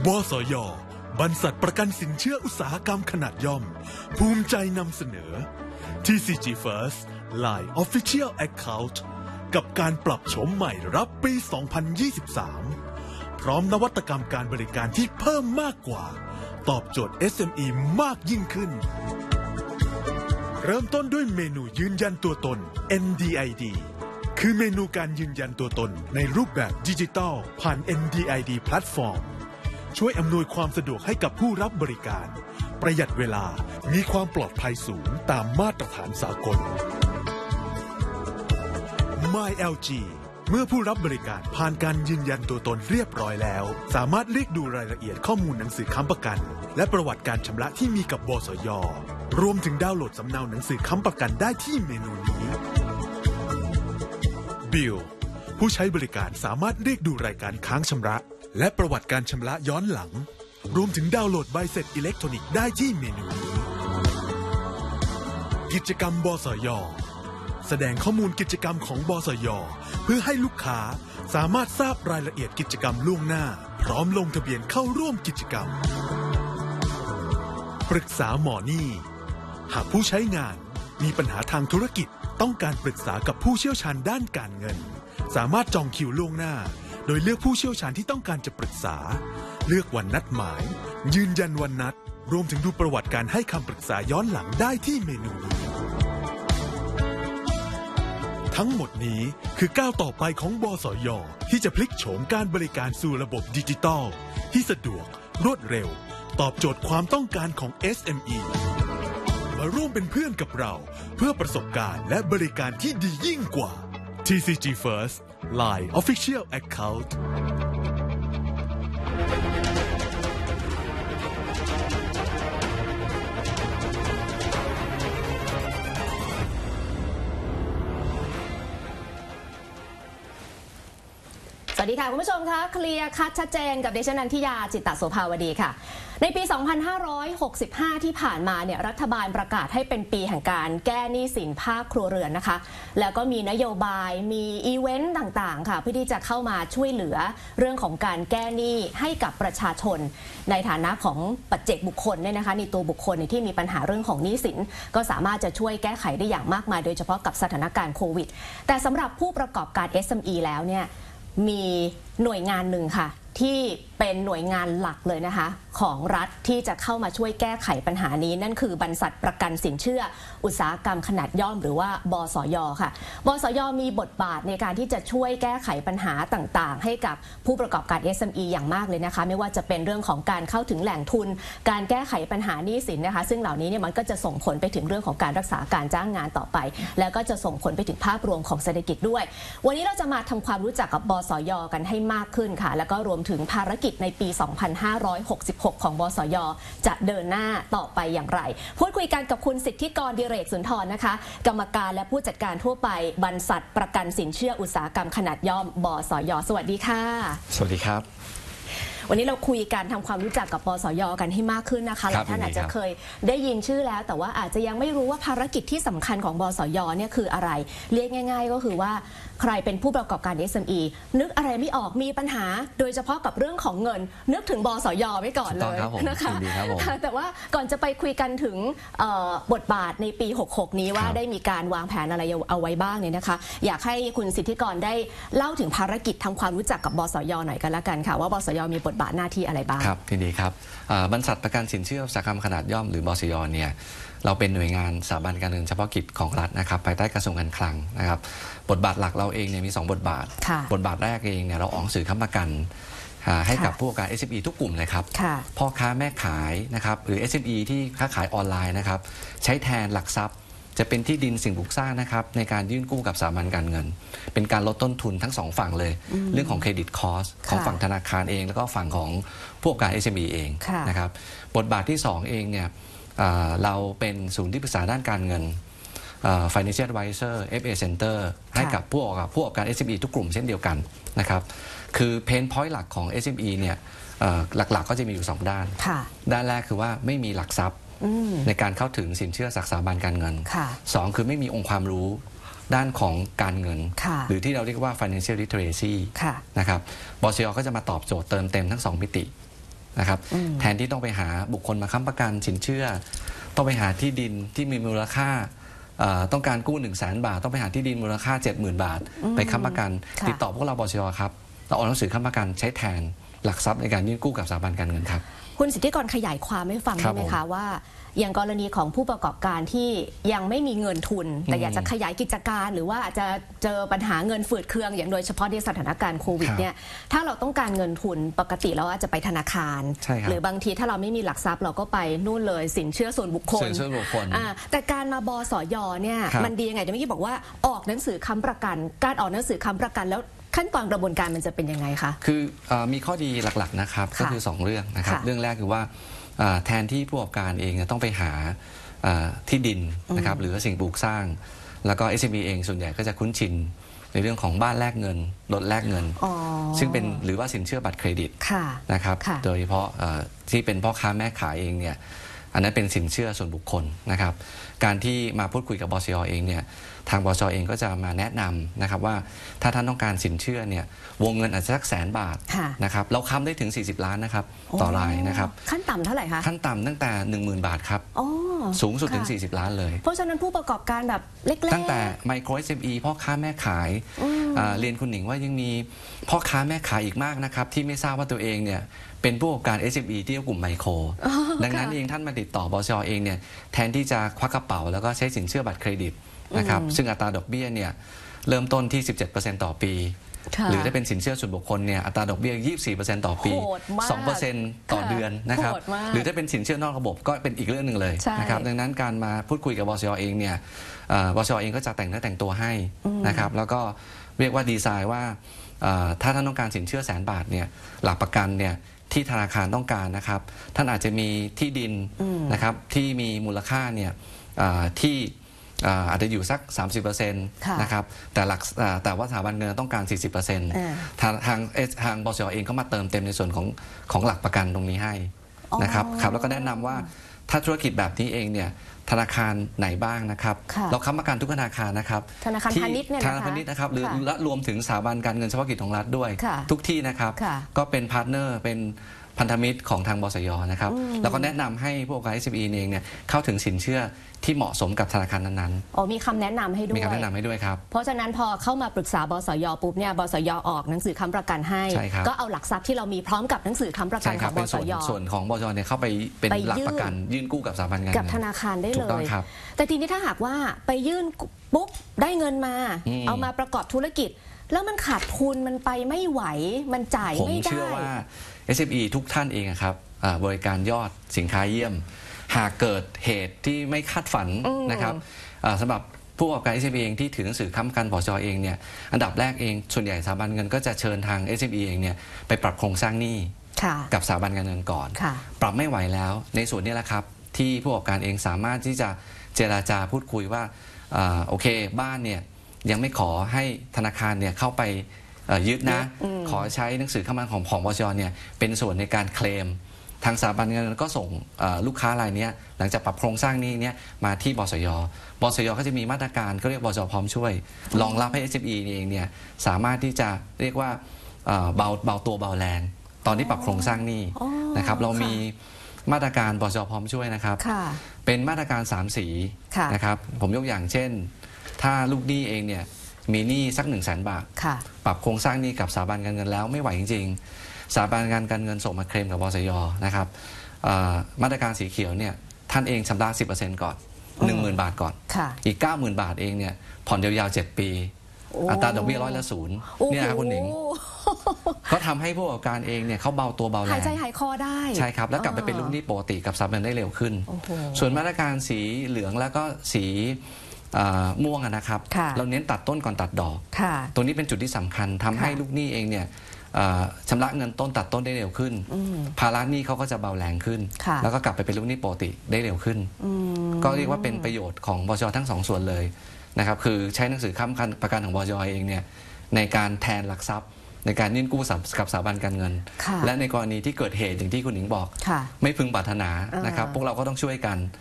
วสย.บรรษัทประกันสินเชื่ออุตสาหกรรมขนาดย่อมภูมิใจนำเสนอ TCG First Line Official Account กับการปรับโฉมใหม่รับปี 2023 พร้อมนวัตกรรมการบริการที่เพิ่มมากกว่าตอบโจทย์ SME มากยิ่งขึ้นเริ่มต้นด้วยเมนูยืนยันตัวตน NDID คือเมนูการยืนยันตัวตนในรูปแบบดิจิทัลผ่าน NDID แพลตฟอร์มช่วยอำนวยความสะดวกให้กับผู้รับบริการประหยัดเวลามีความปลอดภัยสูงตามมาตรฐานสากล MyLG เมื่อผู้รับบริการผ่านการยืนยันตัวตนเรียบร้อยแล้วสามารถเรียกดูรายละเอียดข้อมูลหนังสือค้ำประกันและประวัติการชำระที่มีกับบสย.รวมถึงดาวน์โหลดสำเนาหนังสือค้ำประกันได้ที่เมนูนี้ Bill ผู้ใช้บริการสามารถเรียกดูรายการค้างชำระและประวัติการชำระย้อนหลังรวมถึงดาวน์โหลดใบเสร็จอิเล็กทรอนิกส์ได้ที่เมนูนี้กิจกรรมบสย.แสดงข้อมูลกิจกรรมของบสย.เพื่อให้ลูกค้าสามารถทราบรายละเอียดกิจกรรมล่วงหน้าพร้อมลงทะเบียนเข้าร่วมกิจกรรมปรึกษาหมอนี่หากผู้ใช้งานมีปัญหาทางธุรกิจต้องการปรึกษากับผู้เชี่ยวชาญด้านการเงินสามารถจองคิวล่วงหน้าโดยเลือกผู้เชี่ยวชาญที่ต้องการจะปรึกษาเลือกวันนัดหมายยืนยันวันนัดรวมถึงดูประวัติการให้คำปรึกษาย้อนหลังได้ที่เมนูนี้ทั้งหมดนี้คือก้าวต่อไปของบสย.ที่จะพลิกโฉมการบริการสู่ระบบดิจิทัลที่สะดวกรวดเร็วตอบโจทย์ความต้องการของ SME มาร่วมเป็นเพื่อนกับเราเพื่อประสบการณ์และบริการที่ดียิ่งกว่า TCG First Line Official Account สวัสดีค่ะคุณผู้ชมคะเคลียร์คัดชัดเจนกับดิฉันนันทิยาจิตตโสภาวดีค่ะในปี 2565 ที่ผ่านมาเนี่ยรัฐบาลประกาศให้เป็นปีแห่งการแก้หนี้สินภาคครัวเรือนนะคะแล้วก็มีนโยบายมีอีเวนต์ต่างๆค่ะเพื่อที่จะเข้ามาช่วยเหลือเรื่องของการแก้หนี้ให้กับประชาชนในฐานะของปัจเจกบุคคลเนี่ยนะคะในตัวบุคคลที่มีปัญหาเรื่องของหนี้สินก็สามารถจะช่วยแก้ไขได้อย่างมากมายโดยเฉพาะกับสถานการณ์โควิดแต่สำหรับผู้ประกอบการ SME แล้วเนี่ยมีหน่วยงานหนึ่งค่ะที่เป็นหน่วยงานหลักเลยนะคะของรัฐที่จะเข้ามาช่วยแก้ไขปัญหานี้นั่นคือบรรษัทประกันสินเชื่ออุตสาหกรรมขนาดย่อมหรือว่าบสย.ค่ะบสย.มีบทบาทในการที่จะช่วยแก้ไขปัญหาต่างๆให้กับผู้ประกอบการ SME อย่างมากเลยนะคะไม่ว่าจะเป็นเรื่องของการเข้าถึงแหล่งทุนการแก้ไขปัญหาหนี้สินนะคะซึ่งเหล่านี้เนี่ยมันก็จะส่งผลไปถึงเรื่องของการรักษาการจ้างงานต่อไปแล้วก็จะส่งผลไปถึงภาพรวมของเศรษฐกิจด้วยวันนี้เราจะมาทำความรู้จักกับบสย.กันให้มากขึ้นค่ะแล้วก็รวมถึงภารกิจในปี 2566 ของบสย.จะเดินหน้าต่อไปอย่างไรพูดคุยกันกับคุณสิทธิกรดิเรกสุนทรนะคะกรรมการและผู้จัดการทั่วไปบรรษัทประกันสินเชื่ออุตสาหกรรมขนาดย่อมบสย.สวัสดีค่ะสวัสดีครับวันนี้เราคุยกันทำความรู้จักกับบสย.กันให้มากขึ้นนะคะหลายท่านอาจจะเคยได้ยินชื่อแล้วแต่ว่าอาจจะยังไม่รู้ว่าภารกิจที่สำคัญของบสย.เนี่ยคืออะไรเรียกง่ายๆก็คือว่าใครเป็นผู้ประกอบการ SME นึกอะไรไม่ออกมีปัญหาโดยเฉพาะกับเรื่องของเงินนึกถึงบสย.ไว้ก่อนเลยนะคะแต่ว่าก่อนจะไปคุยกันถึงบทบาทในปี 66 นี้ว่าได้มีการวางแผนอะไรเอาไว้บ้างเนี่ยนะคะอยากให้คุณสิทธิกรได้เล่าถึงภารกิจทำความรู้จักกับบสย.หน่อยกันละกันค่ะว่าบสย.มีบทบาทหน้าที่อะไรบ้างครับทีนี้ครับบรรษัทประกันสินเชื่ออุตสาหกรรมขนาดย่อมหรือบสย.เนี่ยเราเป็นหน่วยงานสถาบันการเงินเฉพาะกิจของรัฐนะครับภายใต้กระทรวงการคลังนะครับบทบาทหลักเราเองเนี่ยมี2บทบาทบทบาทแรกเองเนี่ยเราออกสื่อค้ำประกันให้กับผู้ประกอบการ SME ทุกกลุ่มเลยครับพ่อค้าแม่ขายนะครับหรือ SME ที่ค้าขายออนไลน์นะครับใช้แทนหลักทรัพย์จะเป็นที่ดินสิ่งปลูกสร้างนะครับในการยื่นกู้กับสถาบันการเงินเป็นการลดต้นทุนทั้ง2ฝั่งเลยเรื่องของเครดิตคอสของฝั่งธนาคารเองแล้วก็ฝั่งของผู้ประกอบการ SME เองนะครับบทบาทที่2เองเนี่ยเราเป็นศูนย์ที่ปรึกษาด้านการเงิน Financial Advisor FA Center ให้กับผู้ประกอบการ SME ทุกกลุ่มเช่นเดียวกันนะครับคือเพนพอยต์หลักของ SME เนี่ยหลักๆก็จะมีอยู่2ด้านด้านแรกคือว่าไม่มีหลักทรัพย์ในการเข้าถึงสินเชื่อจากสถาบันการเงิน2คือไม่มีองค์ความรู้ด้านของการเงินหรือที่เราเรียกว่า financial literacy นะครับบสย.ก็จะมาตอบโจทย์เติมเต็มทั้ง2มิตินะครับแทนที่ต้องไปหาบุคคลมาค้ำประกันสินเชื่อต้องไปหาที่ดินที่มีมูลค่าต้องการกู้ 100,000 บาทต้องไปหาที่ดินมูลค่า 70,000 บาทไปค้ำประกันติดต่อพวกเราบชย.ครับเราออกหนังสือค้ำประกันใช้แทนหลักทรัพย์ในการยื่นกู้กับสถาบันการเงินครับคุณสิทธิกรขยายความให้ฟังได้ไหมคะว่าอย่างกรณีของผู้ประกอบการที่ยังไม่มีเงินทุนแต่อยากจะขยายกิจการหรือว่าอาจจะเจอปัญหาเงินฝืดเคืองอย่างโดยเฉพาะในสถานการณ์โควิดเนี่ยถ้าเราต้องการเงินทุนปกติเราอาจจะไปธนาคารหรือบางทีถ้าเราไม่มีหลักทรัพย์เราก็ไปนู่นเลยสินเชื่อส่วนบุคคลแต่การมาบสย.เนี่ยมันดียังไงเมื่อกี้บอกว่าออกหนังสือค้ำประกันการออกหนังสือค้ำประกันแล้วขั้นตอนกระบวนการมันจะเป็นยังไงคะคือมีข้อดีหลักๆนะครับก็คือ2เรื่องนะครับเรื่องแรกคือว่าแทนที่ผู้ประกอบการเองต้องไปหาที่ดินนะครับหรือสิ่งปลูกสร้างแล้วก็ SME เองส่วนใหญ่ก็จะคุ้นชินในเรื่องของบ้านแลกเงินรถแลกเงินซึ่งเป็นหรือว่าสินเชื่อบัตรเครดิตนะครับโดยเฉพาะที่เป็นพ่อค้าแม่ขายเองเนี่ยอันนั้นเป็นสินเชื่อส่วนบุคคลนะครับการที่มาพูดคุยกับบชย.เองเนี่ยทางบช.เองก็จะมาแนะนำนะครับว่าถ้าท่านต้องการสินเชื่อเนี่ยวงเงินอาจจะสัก100,000 บาทนะครับเราค้ำได้ถึง40 ล้านนะครับต่อรายนะครับขั้นต่ำเท่าไหร่คะขั้นต่ำตั้งแต่ 10,000 บาทครับสูงสุดถึง40 ล้านเลยเพราะฉะนั้นผู้ประกอบการแบบเล็กๆตั้งแต่ไมโคร SME พ่อค้าแม่ขายเรียนคุณหนิงว่ายังมีพ่อค้าแม่ขายอีกมากนะครับที่ไม่ทราบว่าตัวเองเนี่ยเป็นผู้ประกอบการ SME ที่กลุ่มไมโครดังนั้นเองท่านมาติดต่อบช.เองเนี่ยแทนที่จะควักกระเป๋าแล้วก็ใช้สินเชื่อบัตรเครดิตนะครับซึ่งอัตราดอกเบี้ยเนี่ยเริ่มต้นที่ 17% ต่อปีหรือถ้าเป็นสินเชื่อส่วนบุคคลเนี่ยอัตราดอกเบี้ย 24% ต่อปี 2% ต่อเดือนนะครับหรือถ้าเป็นสินเชื่อนอกระบบก็เป็นอีกเรื่องหนึ่งเลยนะครับดังนั้นการมาพูดคุยกับบช.เองเนี่ยบช.เองก็จะแต่งเนื้อแต่งตัวให้นะครับแล้วก็เรียกว่าดีไซน์ว่าถ้าท่านต้องการสินเชื่อ100,000 บาทเนี่ยหลักประกันเนี่ยที่ธนาคารต้องการนะครับท่านอาจจะมีที่ดินนะครับที่มีมูลค่าเนี่ยที่อาจจะอยู่สัก 30% นะครับแต่ว่าสถาบันเงินต้องการ 40% ทางบช.เองก็มาเติมเต็มในส่วนของหลักประกันตรงนี้ให้นะครับแล้วก็แนะนำว่าถ้าธุรกิจแบบนี้เองเนี่ยธนาคารไหนบ้างนะครับเราค้ำประกันทุกธนาคารนะครับธนาคารพาณิชย์เนี่ยธนาคารพาณิชย์นะครับหรือรวมถึงสถาบันการเงินเฉพาะกิจของรัฐด้วยทุกที่นะครับก็เป็นพาร์ทเนอร์เป็นพันธมิตรของทางบสย.นะครับแล้วก็แนะนำให้ผู้ประกอบการ SME เองเนี่ยเข้าถึงสินเชื่อที่เหมาะสมกับธนาคารนั้นๆมีคำแนะนำให้ด้วยมีคำแนะนำให้ด้วยครับเพราะฉะนั้นพอเข้ามาปรึกษาบสย.ปุ๊บเนี่ยบสย.ออกหนังสือค้ำประกันให้ก็เอาหลักทรัพย์ที่เรามีพร้อมกับหนังสือค้ำประกันของบสย. ส่วนของบสย.เนี่ยเข้าไปเป็นหลักประกันยื่นกู้กับสถาบันการเงินกับธนาคารได้เลยแต่ทีนี้ถ้าหากว่าไปยื่นปุ๊บได้เงินมาเอามาประกอบธุรกิจแล้วมันขาดทุนมันไปไม่ไหวมันจ่ายไม่ได้ผมเชื่อว่า SME ทุกท่านเองครับบริการยอดสินค้าเยี่ยมหากเกิดเหตุที่ไม่คาดฝันนะครับสำหรับผู้ประกอบการ SME เองที่ถือหนังสือค้ำประกันบช.เองเนี่ยอันดับแรกเองส่วนใหญ่สถาบันเงินก็จะเชิญทาง SME เองเนี่ยไปปรับโครงสร้างหนี้กับสถาบันการเงินก่อนปรับไม่ไหวแล้วในส่วนนี้แหละครับที่ผู้ประกอบการเองสามารถที่จะเจรจาพูดคุยว่าโอเคบ้านเนี่ยยังไม่ขอให้ธนาคารเนี่ยเข้าไปยึดนะขอใช้หนังสือค้ำประกันของบช.เนี่ยเป็นส่วนในการเคลมทางสถาบันเงินก็ส่งลูกค้ารายนี้หลังจากปรับโครงสร้างนี้เนี่ยมาที่บสย.ก็จะมีมาตรการก็เรียกบสย.พร้อมช่วยรองรับให้ SME เองเนี่ยสามารถที่จะเรียกว่าเบาตัวเบาแรงตอนที่ปรับโครงสร้างนี้นะครับเรามีมาตรการบสย.พร้อมช่วยนะครับเป็นมาตรการ3 สีนะครับผมยกอย่างเช่นถ้าลูกหนี้เองเนี่ยมีหนี้สัก 100,000 บาทปรับโครงสร้างหนี้กับสถาบันการเงินแล้วไม่ไหวจริงๆสถาบันการเงินส่งมาเคลมกับบสย.นะครับมาตรการสีเขียวเนี่ยท่านเองชำระ 10% ก่อน 10,000 บาทก่อนอีก 90,000 บาทเองเนี่ยผ่อนยาวๆ7 ปีอัตราดอกเบี้ย0%เนี่ยครับคุณหนิงก็ทำให้ผู้ประกอบการเองเนี่ยเขาเบาตัวเบาแรงหายใจหายคอได้ใช่ครับแล้วกลับไปเป็นลูกหนี้ปกติกับสถาบันได้เร็วขึ้นส่วนมาตรการสีเหลืองแล้วก็สีม่วงนะครับเราเน้นตัดต้นก่อนตัดดอกตัวนี้เป็นจุดที่สำคัญทำให้ลูกหนี้เองเนี่ยชำระเงินต้นตัดต้นได้เร็วขึ้นภาระหนี้เขาก็จะเบาแรงขึ้นแล้วก็กลับไปเป็นลูกหนี้ปกติได้เร็วขึ้นก็เรียกว่าเป็นประโยชน์ของบช.ทั้ง2 ส่วนเลยนะครับคือใช้หนังสือค้ำประกันของบช.เองเนี่ยในการแทนหลักทรัพย์ในการยื่นกู้กับสถาบันการเงินและในกรณีที่เกิดเหตุอย่างที่คุณหนิงบอกไม่พึงปรารถนานะครับพวกเราก็ต้องช่วยกัน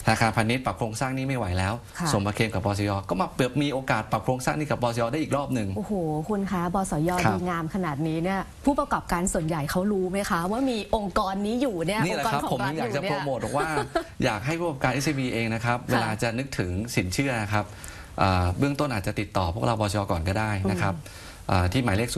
ธนาคารพาณิชย์ปรับโครงสร้างนี้ไม่ไหวแล้วส่งมาเคลมกับบสย.ก็มามีโอกาสปรับโครงสร้างนี้กับบสย.ได้อีกรอบหนึ่งโอ้โหคุณคะบสย.ดีงามขนาดนี้เนี่ยผู้ประกอบการส่วนใหญ่เขารู้ไหมคะว่ามีองค์กรนี้อยู่เนี่ยนี่แหละครับผมอยากจะโปรโมทบอกว่าอยากให้ผู้ประกอบการ SME เองนะครับเวลาจะนึกถึงสินเชื่อนะครับเบื้องต้นอาจจะติดต่อพวกเราบสย.ก่อนก็ได้นะครับที่หมายเลข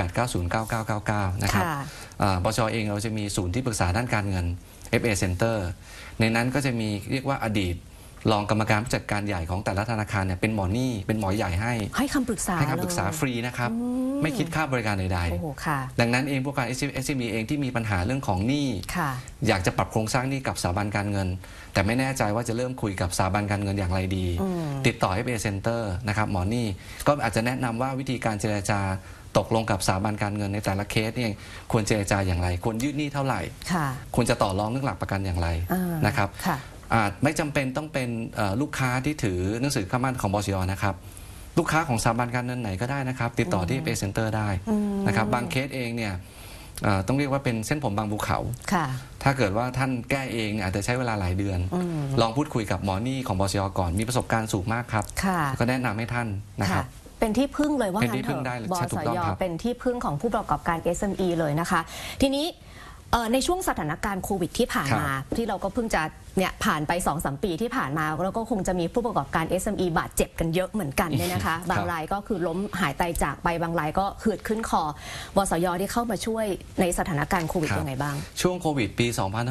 02-890-9999 นะครับบสย.เองเราจะมีศูนย์ที่ปรึกษาด้านการเงิน FA Center ในนั้นก็จะมีเรียกว่าอดีตรองกรรมการผู้จัดการใหญ่ของแต่ละธนาคารเนี่ยเป็นหมอนี่เป็นหมอใหญ่ให้คำปรึกษาฟรีนะครับไม่คิดค่าบริการใดๆดังนั้นเองพวกการ SME เองที่มีปัญหาเรื่องของหนี้อยากจะปรับโครงสร้างหนี้กับสถาบันการเงินแต่ไม่แน่ใจว่าจะเริ่มคุยกับสถาบันการเงินอย่างไรดีติดต่อ FA Center นะครับหมอนี่ก็อาจจะแนะนำว่าวิธีการเจรจาตกลงกับสถาบันการเงินในแต่ละเคสเนี่ยควรเจรจาอย่างไรควรยืดหนี้เท่าไหร่ควรจะต่อรองเรื่องหลักประกันอย่างไรนะครับอาจไม่จำเป็นต้องเป็นลูกค้าที่ถือหนังสือข้ามั่นของบสย.นะครับลูกค้าของสถาบันการเงินไหนก็ได้นะครับติดต่อที่ FA Center ได้นะครับบางเคสเองเนี่ยต้องเรียกว่าเป็นเส้นผมบางภูเขาถ้าเกิดว่าท่านแก้เองอาจจะใช้เวลาหลายเดือนลองพูดคุยกับหมอนี่ของบสย.ก่อนมีประสบการณ์สูงมากครับก็แนะนำให้ท่านนะครับเป็นที่พึ่งเลยว่างั้นเถอะบสย.เป็นที่พึ่งของผู้ประกอบการ SME เลยนะคะทีนี้ในช่วงสถานการณ์โควิดที่ผ่านมาที่เราก็เพิ่งจะเนี่ยผ่านไป 2-3 ปีที่ผ่านมาแล้วก็คงจะมีผู้ประกอบการ SME บาดเจ็บกันเยอะเหมือนกันเนี่ยนะคะบางรายก็คือล้มหายตายจากไปบางรายก็หืดขึ้นคอบสย.ที่เข้ามาช่วยในสถานการณ์โควิดยังไงบ้างช่วงโควิดปี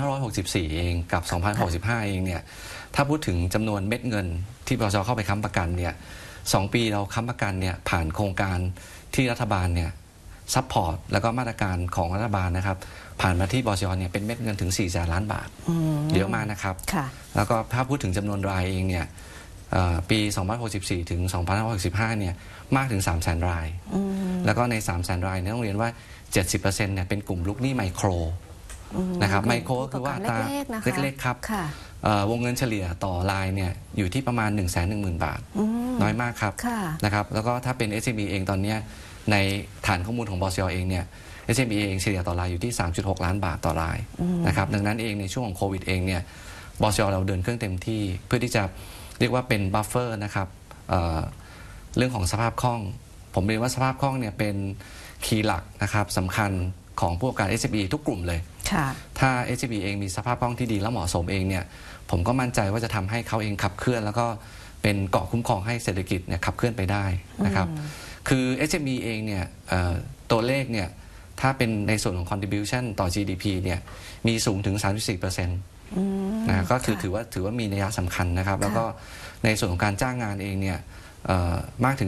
2564 เองกับ 2065 เองเนี่ยถ้าพูดถึงจำนวนเม็ดเงินที่บสย.เข้าไปค้ำประกันเนี่ย2 ปีเราค้ำประกันเนี่ยผ่านโครงการที่รัฐบาลเนี่ยซัพพอร์ตแล้วก็มาตรการของรัฐบาลนะครับผ่านมาที่บสย.เนี่ยเป็นเม็ดเงินถึง400,000 ล้านบาทเยอะมากนะครับแล้วก็ถ้าพูดถึงจำนวนรายเองเนี่ยปี 2564 ถึง 2565 เนี่ยมากถึง 300,000 รายแล้วก็ใน 300,000 รายเนี่ยต้องเรียนว่า 70% เนี่ยเป็นกลุ่มลูกหนี้ไมโครนะครับไมโครคือว่าตาเล็กๆครับวงเงินเฉลี่ยต่อรายเนี่ยอยู่ที่ประมาณ 110,000 บาทน้อยมากครับนะครับแล้วก็ถ้าเป็น SME เองตอนนี้ในฐานข้อมูลของบสย.เองเนี่ย SME เองเฉลี่ยต่อรายอยู่ที่ 3.6 ล้านบาทต่อรายนะครับดังนั้นเองในช่วงของโควิดเองเนี่ยบสย.เราเดินเครื่องเต็มที่เพื่อที่จะเรียกว่าเป็นบัฟเฟอร์นะครับเรื่องของสภาพคล่องผมเรียนว่าสภาพคล่องเนี่ยเป็นคีย์หลักนะครับสำคัญของผู้ประกอบการ SME ทุกกลุ่มเลยถ้า SME เองมีสภาพคล่องที่ดีและเหมาะสมเองเนี่ยผมก็มั่นใจว่าจะทำให้เขาเองขับเคลื่อนแล้วก็เป็นเกราะคุ้มครองให้เศรษฐกิจเนี่ยขับเคลื่อนไปได้นะครับคือ SME เองเนี่ยตัวเลขเนี่ยถ้าเป็นในส่วนของ contribution ต่อ GDP เนี่ยมีสูงถึง 34% นะก็ถือว่ามีนัยสำคัญนะครับแล้วก็ในส่วนของการจ้างงานเองเนี่ยมากถึง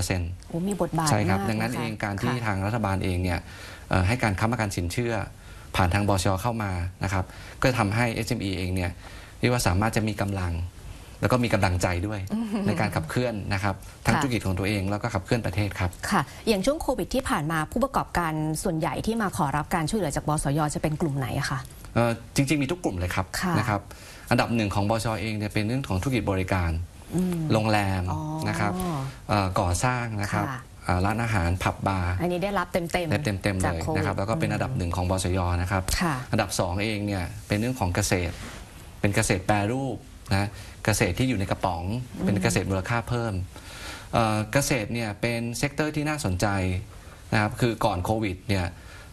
70% มีบทบาทใช่ครับดังนั้นเองการที่ทางรัฐบาลเองเนี่ยให้การค้ำประกันสินเชื่อผ่านทางบสย.เข้ามานะครับก็ทำให้ SME เองเนี่ยเรียกว่าสามารถจะมีกำลังแล้วก็มีกำลังใจด้วยในการขับเคลื่อนนะครับทั้งธุรกิจของตัวเองแล้วก็ขับเคลื่อนประเทศครับค่ะอย่างช่วงโควิดที่ผ่านมาผู้ประกอบการส่วนใหญ่ที่มาขอรับการช่วยเหลือจากบสย.จะเป็นกลุ่มไหนอะคะจริงๆมีทุกกลุ่มเลยครับนะครับอันดับหนึ่งของบสย.เองเนี่ยเป็นเรื่องของธุรกิจบริการโรงแรมนะครับก่อสร้างนะครับร้านอาหารผับบาร์อันนี้ได้รับเต็มๆเลยนะครับแล้วก็เป็นอันดับหนึ่งของบสย.นะครับอันดับ2เองเนี่ยเป็นเรื่องของเกษตรเป็นเกษตรแปรรูปนะเกษตรที่อยู่ในกระป๋องเป็นเกษตรมูลค่าเพิ่มเกษตรเนี่ยเป็นเซกเตอร์ที่น่าสนใจนะครับคือก่อนโควิดเนี่ย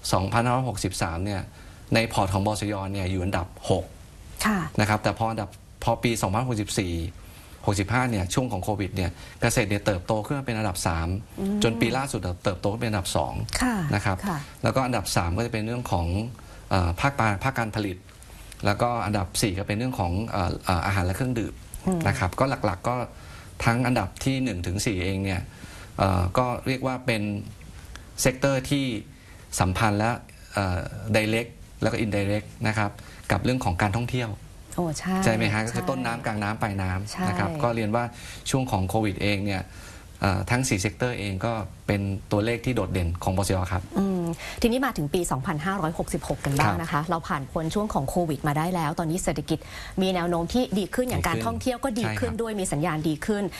2563เนี่ยในพอร์ตของบสย.เนี่ยอยู่อันดับ6นะครับแต่พอปี2064-65เนี่ยช่วงของโควิดเนี่ยเกษตรเนี่ยเติบโตขึ้นมาเป็นอันดับ3จนปีล่าสุดเติบโตขึ้นเป็นอันดับ2นะครับแล้วก็อันดับ3ก็จะเป็นเรื่องของภาคการผลิตแล้วก็อันดับ4ก็เป็นเรื่องของอาหารและเครื่องดื่มนะครับก็หลักๆก็ทั้งอันดับที่1ถึง4เองเนี่ยก็เรียกว่าเป็นเซกเตอร์ที่สัมพันธ์และ direct แล้วก็ indirect นะครับกับเรื่องของการท่องเที่ยวใช่ไหมฮะก็คือต้นน้ำกลางน้ำปลายน้ำนะครับก็เรียนว่าช่วงของโควิดเองเนี่ยทั้ง4เซกเตอร์เองก็เป็นตัวเลขที่โดดเด่นของบสย.ครับทีนี้มาถึงปี 2566 กันบ้างนะคะเราผ่านพ้นช่วงของโควิดมาได้แล้วตอนนี้เศรษฐกิจมีแนวโน้มที่ดีขึ้นอย่างการท่องเที่ยวก็ดีขึ้นด้วยมีสัญญาณดีขึ้น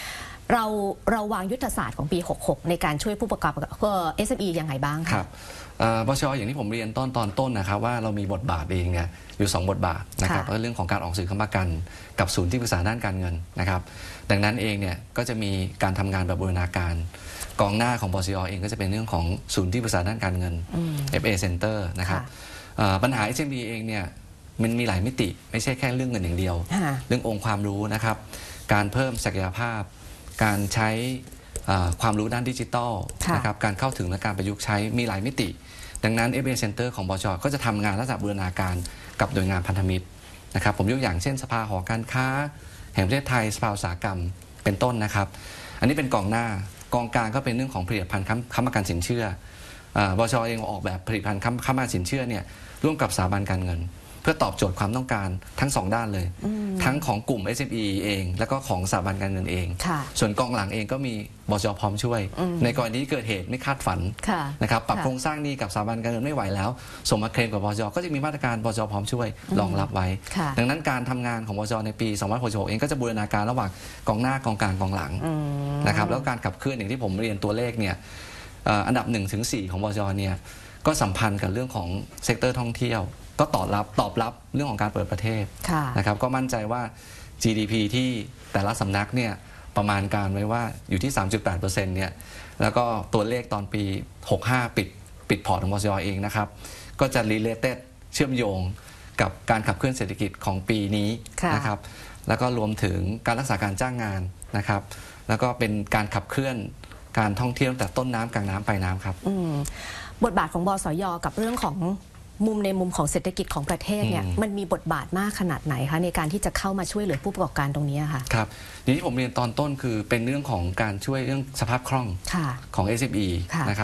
เราวางยุทธศาสตร์ของปี 66 ในการช่วยผู้ประกอบการSME ยังไงบ้างคะบช.อย่างที่ผมเรียนตอนต้นนะครับว่าเรามีบทบาทเองเนี่ยอยู่2บทบาทนะครับเรื่องของการออกสื่อค้ำประกันกับศูนย์ที่ปรึกษาด้านการเงินนะครับดังนั้นเองเนี่ยก็จะมีการทำงานแบบบูรณาการกองหน้าของบช.เองก็จะเป็นเรื่องของศูนย์ที่ปรึกษาด้านการเงิน FA Center นะครับปัญหา SME เองเนี่ยมันมีหลายมิติไม่ใช่แค่เรื่องเงินอย่างเดียวเรื่ององค์ความรู้นะครับการเพิ่มศักยภาพการใช้ความรู้ด้านดิจิทัลนะครับการเข้าถึงและการประยุกต์ใช้มีหลายมิติดังนั้น FA Center ของบช.ก็จะทำงานลักษณะบูรณาการกับหน่วยงานพันธมิตรนะครับผมยกอย่างเช่นสภาหอการค้าแห่งประเทศไทยสภาอุตสาหกรรมเป็นต้นนะครับอันนี้เป็นกองหน้ากองกลางก็เป็นเรื่องของผลิตภัณฑ์ค้ำประกันสินเชื่อบช.เองออกแบบผลิตภัณฑ์ค้ำประกันสินเชื่อเนี่ยร่วมกับสถาบันการเงินเพื่อตอบโจทย์ความต้องการทั้ง2ด้านเลยทั้งของกลุ่ม SME เองแล้วก็ของสถาบันการเงินเองส่วนกองหลังเองก็มีบช.พร้อมช่วยในกรณีเกิดเหตุไม่คาดฝันนะครับปรับโครงสร้างหนี้กับสถาบันการเงินไม่ไหวแล้วส่งมาเคลมกับบช.ก็จะมีมาตรการบช.พร้อมช่วยรองรับไว้ดังนั้นการทำงานของบช.ในปี2066เองก็จะบูรณาการระหว่างกองหน้ากองกลางกองหลังนะครับแล้วการขับเคลื่อนอย่างที่ผมเรียนตัวเลขเนี่ยอันดับ 1-4 ของบช.เนี่ยก็สัมพันธ์กับเรื่องของเซกเตอร์ท่องเที่ยวก็ตอบรับเรื่องของการเปิดประเทศนะครับก็มั่นใจว่า GDP ที่แต่ละสำนักเนี่ยประมาณการไว้ว่าอยู่ที่ 3.8% เนี่ยแล้วก็ตัวเลขตอนปี 65 ปิดพอร์ตของบช.เองนะครับก็จะ related เชื่อมโยงกับการขับเคลื่อนเศรษฐกิจของปีนี้นะครับแล้วก็รวมถึงการรักษาการจ้างงานนะครับแล้วก็เป็นการขับเคลื่อนการท่องเที่ยวแต่ต้นน้ำกลางน้ำปลายน้ำครับบทบาทของบสย.กับเรื่องของในมุมของเศรษฐกิจของประเทศเนี่ยมันมีบทบาทมากขนาดไหนคะในการที่จะเข้ามาช่วยเหลือผู้ประกอบการตรงนี้ค่ะครับอย่างที่ผมเรียนตอนต้นคือเป็นเรื่องของการช่วยเรื่องสภาพคล่องของ SME นะครับ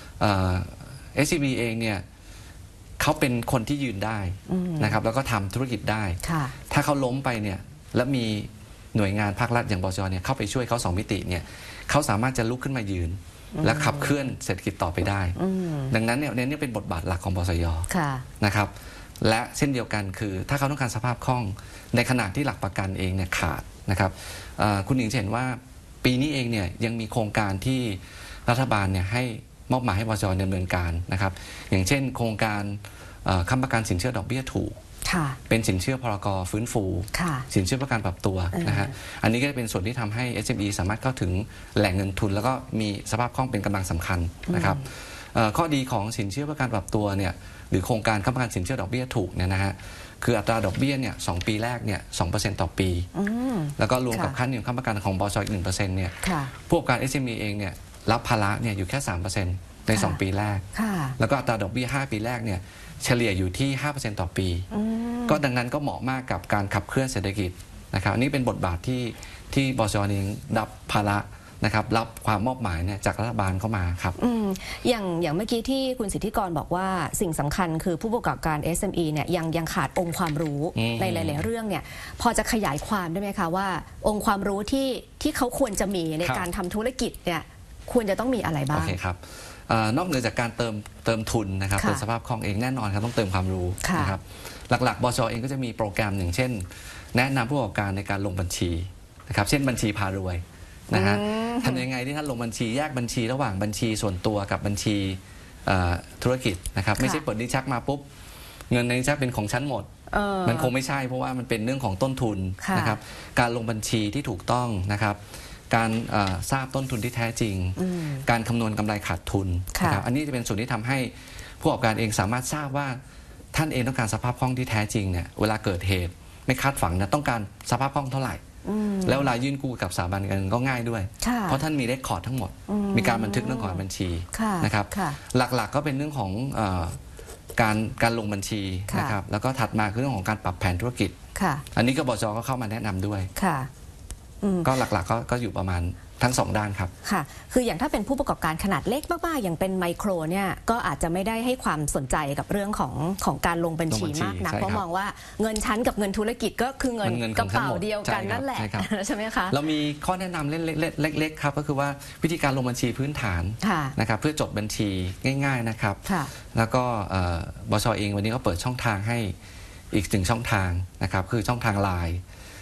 SME เองเนี่ยเขาเป็นคนที่ยืนได้นะครับแล้วก็ทำธุรกิจได้ถ้าเขาล้มไปเนี่ยแล้วมีหน่วยงานภาครัฐอย่างบช.เนี่ยเข้าไปช่วยเขา2มิติเนี่ยเขาสามารถจะลุกขึ้นมายืนและขับเคลื่อนเศรษฐกิจต่อไปได้ดังนั้นเนี่ยนี่เป็นบทบาทหลักของบสย.นะครับและเช่นเดียวกันคือถ้าเขาต้องการสภาพคล่องในขณะที่หลักประกันเองเนี่ยขาดนะครับคุณหญิงเห็นว่าปีนี้เองเนี่ยยังมีโครงการที่รัฐบาลเนี่ยให้มอบหมายให้บสย.ดำเนินการนะครับอย่างเช่นโครงการค้ำประกันสินเชื่อดอกเบี้ยถูกเป็นสินเชื่อพรก.ฟื้นฟูสินเชื่อประกันปรับตัวนะฮะอันนี้ก็จะเป็นส่วนที่ทำให้ SME สามารถเข้าถึงแหล่งเงินทุนแล้วก็มีสภาพคล่องเป็นกำลังสำคัญนะครับข้อดีของสินเชื่อประกันปรับตัวเนี่ยหรือโครงการค้ำประกันสินเชื่อดอกเบี้ยถูกเนี่ยนะฮะคืออัตราดอกเบี้ยเนี่ย2 ปีแรกเนี่ย 2% ต่อปีแล้วก็รวมกับค่านิยมค้ำประกันของบช.อีก 1% เนี่ยผู้ประกอบการ SME เองเนี่ยรับภาระเนี่ยอยู่แค่ 3% ใน2 ปีแรกแล้วก็อัตราดอกเบี้ย5 ปีแรกเนี่ยเฉลี่ยอยู่ที่ 5% ต่อปีก็ดังนั้นก็เหมาะมากกับการขับเคลื่อนเศรษฐกิจนะครับอันนี้เป็นบทบาทที่บช.เองรับภาระนะครับรับความมอบหมายเนี่ยจากรัฐบาลเข้ามาครับอย่างเมื่อกี้ที่คุณสิทธิกรบอกว่าสิ่งสำคัญคือผู้ประกอบการ SME เนี่ยยังขาดองค์ความรู้ในหลายๆเรื่องเนี่ยพอจะขยายความได้ไหมคะว่าองค์ความรู้ที่เขาควรจะมีในการทำธุรกิจเนี่ยควรจะต้องมีอะไรบ้างโอเคครับนอกเหนือจากการเติมทุนนะครับเติมสภาพคล่องเองแน่นอนครับต้องเติมความรู้นะครับหลักๆบช.เองก็จะมีโปรแกรมอย่างเช่นแนะนำผู้ประกอบการในการลงบัญชีนะครับเช่นบัญชีพารวยนะฮะทำยังไงที่ท่านลงบัญชีแยกบัญชีระหว่างบัญชีส่วนตัวกับบัญชีธุรกิจนะครับไม่ใช่เปิดลิ้นชักมาปุ๊บเงินในลิ้นชักเป็นของฉันหมดมันคงไม่ใช่เพราะว่ามันเป็นเรื่องของต้นทุนนะครับการลงบัญชีที่ถูกต้องนะครับการทราบต้นทุนที่แท้จริงการคำนวณกำไรขาดทุนนะครับอันนี้จะเป็นส่วนที่ทำให้ผู้ประกอบการเองสามารถทราบว่าท่านเองต้องการสภาพคล่องที่แท้จริงเนี่ยเวลาเกิดเหตุไม่คาดฝันนะต้องการสภาพคล่องเท่าไหร่แล้วเวลายื่นกู้กับสถาบันการเงินก็ง่ายด้วยเพราะท่านมีเรคคอร์ดทั้งหมดมีการบันทึกเรื่องของบัญชีนะครับหลักๆก็เป็นเรื่องของการลงบัญชีนะครับแล้วก็ถัดมาคือเรื่องของการปรับแผนธุรกิจอันนี้ก็บช.ก็เข้ามาแนะนำด้วยก็หลักๆก็อยู่ประมาณทั้ง2ด้านครับค่ะคืออย่างถ้าเป็นผู้ประกอบการขนาดเล็กมากๆอย่างเป็นไมโครเนี่ยก็อาจจะไม่ได้ให้ความสนใจกับเรื่องของการลงบัญชีมากนักเพราะมองว่าเงินชั้นกับเงินธุรกิจก็คือเงินกระเป๋าเดียวกันนั่นแหละใช่ไหมคะเรามีข้อแนะนำเล็กๆครับก็คือว่าวิธีการลงบัญชีพื้นฐานนะครับเพื่อจดบัญชีง่ายๆนะครับแล้วก็บช.เองวันนี้ก็เปิดช่องทางให้อีก1ช่องทางนะครับคือช่องทาง LINE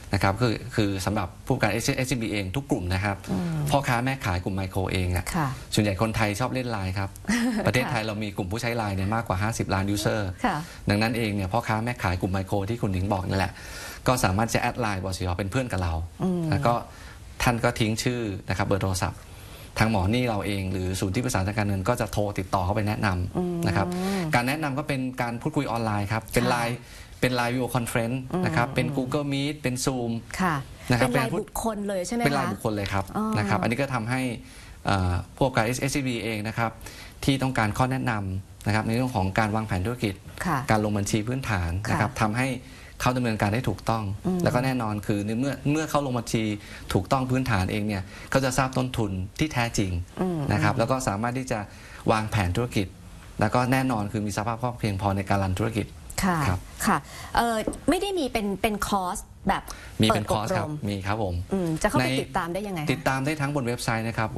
นะครับคือสำหรับผู้ประกอบการ SMB เองทุกกลุ่มนะครับพ่อค้าแม่ขายกลุ่มไมโครเองอ่ะส่วนใหญ่คนไทยชอบเล่นไลน์ครับ ประเทศไทยเรามีกลุ่มผู้ใช้ไลน์เนี่ยมากกว่า50 ล้านยูเซอร์ดังนั้นเองเนี่ยพ่อค้าแม่ขายกลุ่มไมโครที่คุณหนิงบอกนั่นแหละก็สามารถจะแอดไลน์บสย.เป็นเพื่อนกับเราแล้วก็ท่านก็ทิ้งชื่อนะครับเบอร์โทรศัพท์ทางหมอนี่เราเองหรือศูนย์ที่ปรึกษาทางการเงินก็จะโทรติดต่อเข้าไปแนะนำนะครับการแนะนำก็เป็นการพูดคุยออนไลน์ครับเป็นไลน์วิดีโอคอนเฟรนซ์นะครับเป็น Google Meet เป็น Zoom นะครับเป็นรายบุคคลเลยใช่ไหมคะเป็นรายบุคคลเลยครับนะครับอันนี้ก็ทำให้พวกการ SCB เองนะครับที่ต้องการข้อแนะนำนะครับในเรื่องของการวางแผนธุรกิจการลงบัญชีพื้นฐานนะครับทำให้เขาดำเนินการได้ถูกต้องแล้วก็แน่นอนคือเมื่อเขาลงบัญชีถูกต้องพื้นฐานเองเนี่ยเขาจะทราบต้นทุนที่แท้จริงนะครับแล้วก็สามารถที่จะวางแผนธุรกิจแล้วก็แน่นอนคือมีสภาพคล่องเพียงพอในการรันธุรกิจค่ะไม่ได้มีเป็นคอร์สแบบมีเป็นคอร์สครับมีครับผมจะเข้าไปติดตามได้ยังไงติดตามได้ทั้งบนเว็บไซต์นะครับ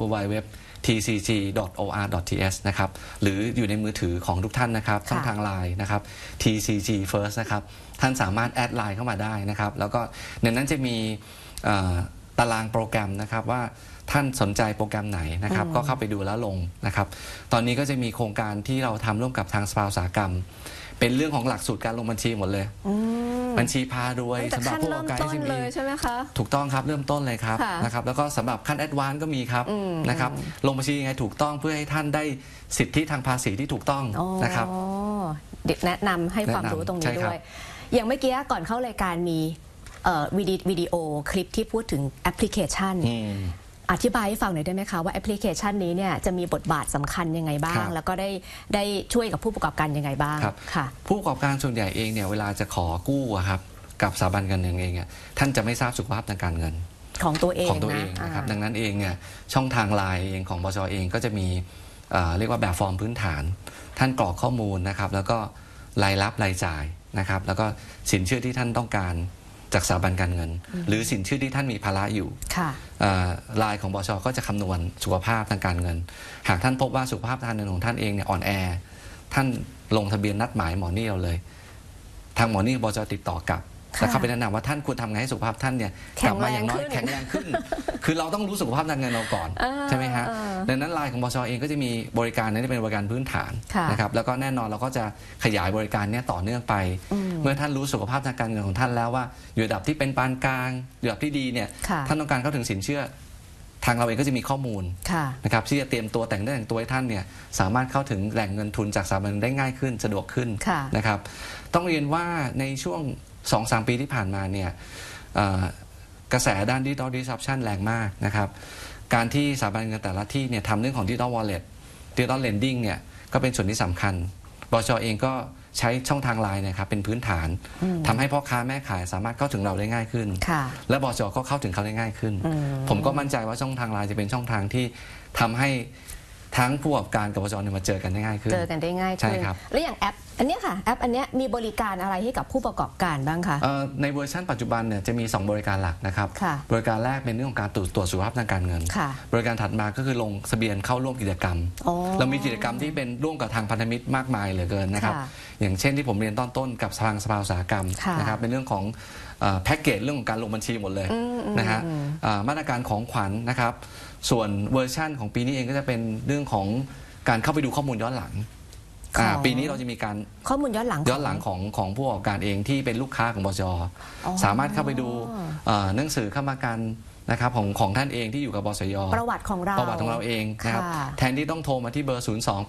www.tcg.or.th นะครับหรืออยู่ในมือถือของทุกท่านนะครับช่องทางไลน์นะครับ TCG First นะครับท่านสามารถแอดไลน์เข้ามาได้นะครับแล้วก็ในนั้นจะมีตารางโปรแกรมนะครับว่าท่านสนใจโปรแกรมไหนนะครับก็เข้าไปดูแล้วลงนะครับตอนนี้ก็จะมีโครงการที่เราทำร่วมกับทางสภาอุตสาหกรรมเป็นเรื่องของหลักสูตรการลงบัญชีหมดเลยบัญชีพารวยสำหรับผู้ประกอบการเลยใช่ไหมคะถูกต้องครับเริ่มต้นเลยครับนะครับแล้วก็สำหรับขั้นแอดวานซ์ก็มีครับนะครับลงบัญชียังไงถูกต้องเพื่อให้ท่านได้สิทธิทางภาษีที่ถูกต้องนะครับแนะนำให้ความรู้ตรงนี้ด้วยอย่างเมื่อกี้ก่อนเข้ารายการมีวิดีโอคลิปที่พูดถึงแอปพลิเคชันอธิบายให้ฟังหน่อยได้ไหมคะว่าแอปพลิเคชันนี้เนี่ยจะมีบทบาทสำคัญยังไงบ้างแล้วก็ได้ช่วยกับผู้ประกอบการยังไงบ้างค่ะผู้ประกอบการส่วนใหญ่เองเนี่ยเวลาจะขอกู้ครับกับสถาบันการเงินเองท่านจะไม่ทราบสุขภาพทางการเงินของตัวเองนะครับดังนั้นเองเนี่ยช่องทางไลน์เองของบช.เองก็จะมีเรียกว่าแบบฟอร์มพื้นฐานท่านกรอกข้อมูลนะครับแล้วก็รายรับรายจ่ายนะครับแล้วก็สินเชื่อที่ท่านต้องการจากสถาบันการเงินหรือสินเชื่อที่ท่านมีภาระอยู่รายของบช.ก็จะคำนวณสุขภาพทางการเงินหากท่านพบว่าสุขภาพทางการเงินของท่านเองเนี่ยอ่อนแอท่านลงทะเบียนนัดหมายหมอนี่เราเลยทางหมอนี่บช.ติดต่อกลับแล้วเขาไปแนะนำว่าท่านควรทำไงให้สุขภาพท่านเนี่ยกลับมาอย่างน้อยแข็งแรงขึ้นคือเราต้องรู้สุขภาพทางเงินเราก่อนใช่ไหมฮะดังนั้นรายของบช.เองก็จะมีบริการนี้เป็นบริการพื้นฐานนะครับแล้วก็แน่นอนเราก็จะขยายบริการนี้ต่อเนื่องไปเมื่อท่านรู้สุขภาพทางการเงินของท่านแล้วว่าอยู่ระดับที่เป็นปานกลางระดับที่ดีเนี่ยท่านต้องการเข้าถึงสินเชื่อทางเราเองก็จะมีข้อมูลนะครับที่จะเตรียมตัวแต่งตัวให้ท่านเนี่ยสามารถเข้าถึงแหล่งเงินทุนจากสถาบันได้ง่ายขึ้นสะดวกขึ้นนะครับต้องเรียนว่าในช่วง 2-3 ปีที่ผ่านมาเนี่ยกระแสด้าน Digital Disruption แรงมากนะครับการที่สถาบันเงินแต่ละที่เนี่ยทำเรื่องของ Digital Wallet Digital Lending เนี่ยก็เป็นส่วนที่สำคัญบช.เองก็ใช้ช่องทางไลน์นะครับเป็นพื้นฐานทำให้พ่อค้าแม่ขายสามารถเข้าถึงเราได้ง่ายขึ้นและบช.ก็เข้าถึงเขาได้ง่ายขึ้นผมก็มั่นใจว่าช่องทางไลน์จะเป็นช่องทางที่ทำให้ทั้งผู้ประกอบการกับบช.มาเจอกันได้ง่ายขึ้นเจอกันได้ง่ายขึ้นแล้วอย่างแอปอันนี้ค่ะแอปอันนี้มีบริการอะไรให้กับผู้ประกอบการบ้างคะในเวอร์ชันปัจจุบันเนี่ยจะมี2บริการหลักนะครับบริการแรกเป็นเรื่องของการตรวจสุขภาพทางการเงินบริการถัดมาก็คือลงทะเบียนเข้าร่วมกิจกรรมเรามีกิจกรรมที่เป็นร่วมกับทางพันธมิตรมากมายเหลือเกินนะครับอย่างเช่นที่ผมเรียนตอนต้นกับทางสภาอุตสาหกรรมนะครับเป็นเรื่องของแพ็กเกจเรื่องของการลงบัญชีหมดเลยนะฮะมาตรการของขวัญนะครับส่วนเวอร์ชั่นของปีนี้เองก็จะเป็นเรื่องของการเข้าไปดูข้อมูลย้อนหลังปีนี้เราจะมีการข้อมูลย้อนหลังของผู้ประกอบการเองที่เป็นลูกค้าของบช.สามารถเข้าไปดูหนังสือค้ำประกันนะครับของท่านเองที่อยู่กับบสย. ประวัติของเราเองนะครับแทนที่ต้องโทรมาที่เบอร์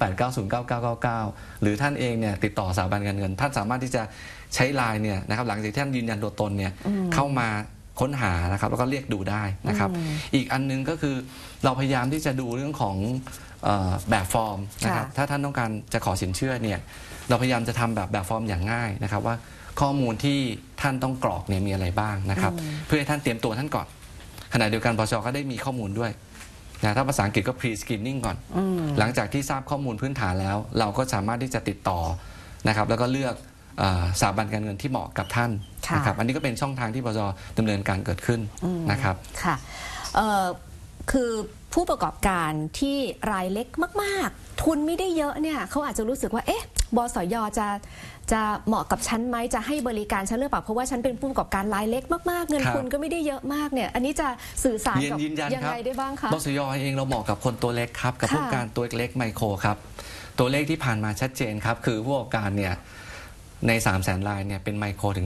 028909999 หรือท่านเองเนี่ยติดต่อสถาบันการเงินท่านสามารถที่จะใช้ไลน์เนี่ยนะครับหลังจากที่ท่านยืนยันตัวตนเนี่ยเข้ามาค้นหานะครับแล้วก็เรียกดูได้นะครับอีกอันนึงก็คือเราพยายามที่จะดูเรื่องของแบบฟอร์มนะครับถ้าท่านต้องการจะขอสินเชื่อเนี่ยเราพยายามจะทำแบบฟอร์มอย่างง่ายนะครับว่าข้อมูลที่ท่านต้องกรอกเนี่ยมีอะไรบ้างนะครับเพื่อให้ท่านเตรียมตัวท่านก่อนขณะเดียวกันบช.ก็ได้มีข้อมูลด้วยนะถ้าภาษาอังกฤษก็ pre screening ก่อนหลังจากที่ทราบข้อมูลพื้นฐานแล้วเราก็สามารถที่จะติดต่อนะครับแล้วก็เลือกสถาบันการเงินที่เหมาะกับท่านนะครับอันนี้ก็เป็นช่องทางที่บช.ดำเนินการเกิดขึ้นนะครับค่ะคือผู้ประกอบการที่รายเล็กมากๆทุนไม่ได้เยอะเนี่ยเขาอาจจะรู้สึกว่าเอ๊ะบสย.จะเหมาะกับฉันไหมจะให้บริการฉันหรือเปล่าเพราะว่าฉันเป็นผู้ประกอบการรายเล็กมากๆเงินทุนก็ไม่ได้เยอะมากเนี่ยอันนี้จะสื่อสารกับยังไงได้บ้างคะบสย.เองเราเหมาะกับคนตัวเล็กครับกับผู้ประกอบการตัวเล็กไมโครครับตัวเลขที่ผ่านมาชัดเจนครับคือผู้ประกอบการเนี่ยใน300,000 รายเนี่ยเป็นไมโครถึง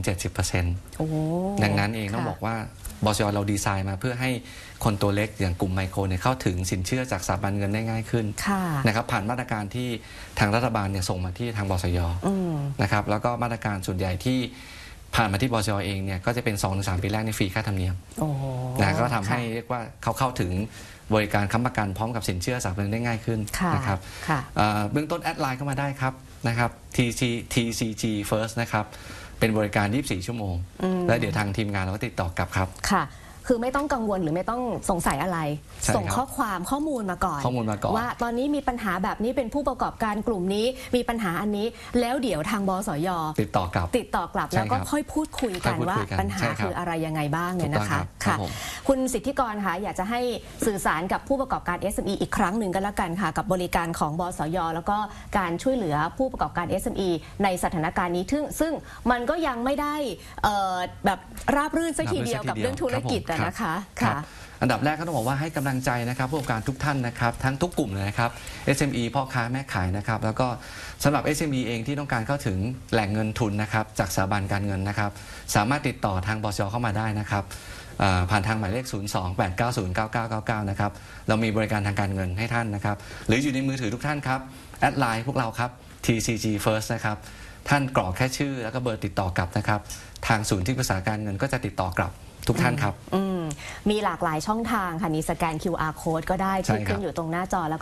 70%ดังนั้นเองต้องบอกว่าบสย.เราดีไซน์มาเพื่อให้คนตัวเล็กอย่างกลุ่มไมโครเนี่ยเข้าถึงสินเชื่อจากสถาบันเงินได้ง่ายขึ้นนะครับผ่านมาตรการที่ทางรัฐบาลเนี่ยส่งมาที่ทางบสย.นะครับแล้วก็มาตรการส่วนใหญ่ที่ผ่านมาที่บสย.เองเนี่ยก็จะเป็น 2-3 ปีแรกในฟรีค่าธรรมเนียมนะก็ทำให้เรียกว่าเขาเข้าถึงบริการค้ำประกันพร้อมกับสินเชื่อสถาบันได้ง่ายขึ้นนะครับเบื้องต้นแอดไลน์เข้ามาได้ครับนะครับ TCG First นะครับเป็นบริการ 24 ชั่วโมงและเดี๋ยวทางทีมงานเราก็ติดต่อกลับครับค่ะคือไม่ต้องกังวลหรือไม่ต้องสงสัยอะไรส่งข้อมูลมาก่อนว่าตอนนี้มีปัญหาแบบนี้เป็นผู้ประกอบการกลุ่มนี้มีปัญหาอันนี้แล้วเดี๋ยวทางบสย. ติดต่อกลับแล้วก็ค่อยพูดคุยกันว่าปัญหาคืออะไรยังไงบ้างเนี่ยนะคะค่ะคุณสิทธิกรคะอยากจะให้สื่อสารกับผู้ประกอบการ SME อีกครั้งหนึ่งก็แล้วกันค่ะกับบริการของบสย.แล้วก็การช่วยเหลือผู้ประกอบการ SME ในสถานการณ์นี้ซึ่งมันก็ยังไม่ได้แบบราบรื่นสักทีเดียวกับเรื่องธุรกิจนะคะค่ะอันดับแรกก็ต้องบอกว่าให้กำลังใจนะครับผู้ประกอบการทุกท่านนะครับทั้งทุกกลุ่มเลยนะครับ SME พ่อค้าแม่ขายนะครับแล้วก็สำหรับ SME เองที่ต้องการเข้าถึงแหล่งเงินทุนนะครับจากสถาบันการเงินนะครับสามารถติดต่อทางบสย.เข้ามาได้นะครับผ่านทางหมายเลข 02-890-9999 นะครับเรามีบริการทางการเงินให้ท่านนะครับหรืออยู่ในมือถือทุกท่านครับแอดไลน์พวกเราครับ TCG First นะครับท่านกรอกแค่ชื่อแล้วก็เบอร์ติดต่อกลับนะครับทางศูนย์ที่ปรึกษาการเงินก็จะติดต่อกลับทุกท่านครับมีหลากหลายช่องทางค่ะนี่สแกน QR code ก็ได้ที่ขึ้นอยู่ตรงหน้าจอแล้วก็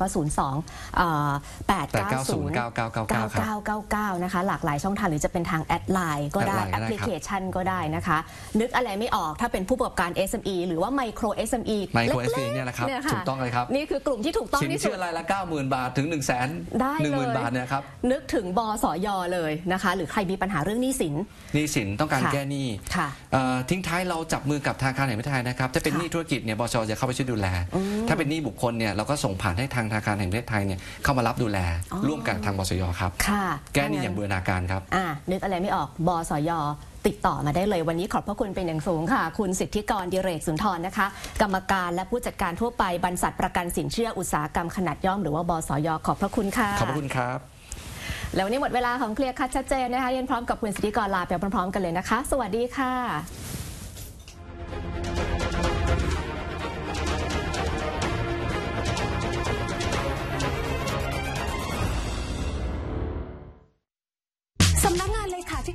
02-890-9999 นะคะหลากหลายช่องทางหรือจะเป็นทางแอดไลน์ก็ได้แอปพลิเคชันก็ได้นะคะนึกอะไรไม่ออกถ้าเป็นผู้ประกอบการ SME หรือว่าไมโคร SME ไมโคร SME เนี่ยนะครับถูกต้องเลยครับนี่คือกลุ่มที่ถูกต้องที่สุดสินเชื่อรายละ 90,000 บาทถึง 110,000 บาทเนี่ยครับนึกถึงบสย.เลยนะคะหรือใครมีปัญหาเรื่องหนี้สินต้องการแก้หนี้ทิ้งท้ายเราจับมือกับธนาคารแห่งประเทศไทยนะครับถ้าเป็นหนี้ธุรกิจเนี่ยบช.จะเข้าไปช่วยดูแลถ้าเป็นหนี้บุคคลเนี่ยเราก็ส่งผ่านให้ทางธนาคารแห่งประเทศไทยเนี่ยเข้ามารับดูแลร่วมกันทางบสย.ครับแก้หนี้อย่างบูรณาการครับนึกอะไรไม่ออกบสย.ติดต่อมาได้เลยวันนี้ขอบพระคุณเป็นอย่างสูงค่ะคุณสิทธิกรดิเรกสุนทรนะคะกรรมการและผู้จัดการทั่วไปบรรษัทประกันสินเชื่ออุตสาหกรรมขนาดย่อมหรือว่าบสย.ขอบพระคุณค่ะขอบพระคุณครับแล้ววันนี้หมดเวลาของเคลียร์คัดชัดเจนนะคะยันพร้อมกับคุณสิทธิกรลาไปพร้อมๆกันเลยนะคะสวัสดีค่ะ